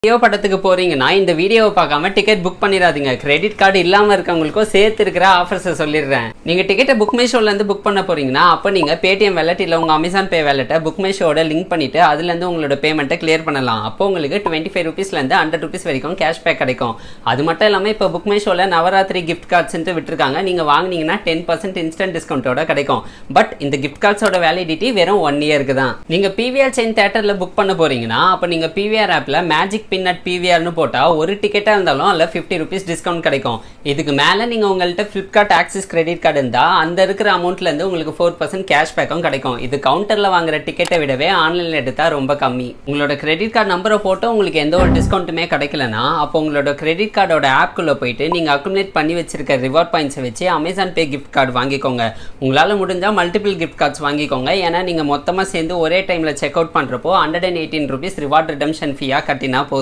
Video படத்துக்கு போறீங்கன்னா இந்த வீடியோவை பார்க்காம டிக்கெட் புக் பண்ணிடாதீங்க. கிரெடிட் கார்டு இல்லாம இருக்கவங்களுக்கும் சேர்த்து இருக்கிற ஆஃபர்ஸை சொல்லிடுறேன். நீங்க டிக்கெட்டை புக் மை ஷோல இருந்து புக் பண்ண போறீங்கன்னா அப்போ நீங்க பேடிஎம் வாலெட் இல்ல உங்க அமேசான் பே வாலெட்டை புக் மை ஷோட லிங்க் பண்ணிட்டு அதுல இருந்து உங்களோட பேமெண்ட்டை கிளியர் பண்ணலாம். அப்போ உங்களுக்கு 25 ரூபீஸ்ல இருந்து 100 ரூபீஸ் வரைக்கும் கேஷ் பேக் கிடைக்கும். அது மட்டும் இல்லாம இப்போ புக் மை ஷோல நவராத்திரி கிஃப்ட் கார்ட்ஸ் விட்டுருக்காங்க. நீங்க வாங்கினீங்கன்னா 10% இன்ஸ்டன்ட் டிஸ்கவுண்டோட கிடைக்கும். பட் இந்த கிஃப்ட் கார்ட்ஸோட வேலிடிட்டி வெறும் 1 இயருக்கு தான். நீங்க பிவிஆர் செயின் தியேட்டர்ல புக் பண்ண போறீங்கன்னா அப்போ நீங்க பிவிஆர் ஆப்ல மேஜிக் பின் அட் பிவிஆர்னு போட்டா ஒரு டிக்கெட்டா இருந்தாலும் அதுல 50 ரூபீஸ் டிஸ்கவுண்ட் கிடைக்கும். இதுக்கு மேல நீங்க உங்கள்ட்ட பிளிப்கார்ட் ஆக்சிஸ் கிரெடிட் கார்டு இருந்தா அந்த இருக்கிற அமௌண்ட்ல இருந்து உங்களுக்கு 4% கேஷ் பேக்கும் கிடைக்கும். இது கவுண்டர்ல வாங்குற டிக்கெட்டை விடவே ஆன்லைன்ல எடுத்தா ரொம்ப கம்மி. உங்களோட கிரெடிட் கார்டு நம்பரை போட்டு உங்களுக்கு எந்த ஒரு டிஸ்கவுண்ட்டுமே கிடைக்கலனா அப்போ உங்களோட கிரெடிட் கார்டோட ஆப்குள்ள போயிட்டு நீங்க அக்குமுலேட் பண்ணி வச்சிருக்க ரிவார்ட் பாயிண்ட்ஸை வச்சு அமேசான் பே கிஃப்ட் கார்டு வாங்கிக்கோங்க. உங்களால முடிஞ்சா மல்டிபிள் கிஃப்ட் கார்ட்ஸ் வாங்கிக்கோங்க. ஏன்னா நீங்க மொத்தமா சேர்ந்து ஒரே டைம்ல செக் அவுட் பண்றப்போ 118 ரூபீஸ் ரிவார்ட் ரிடம்ஷன் ஃபீயா கட்டினா போதும்.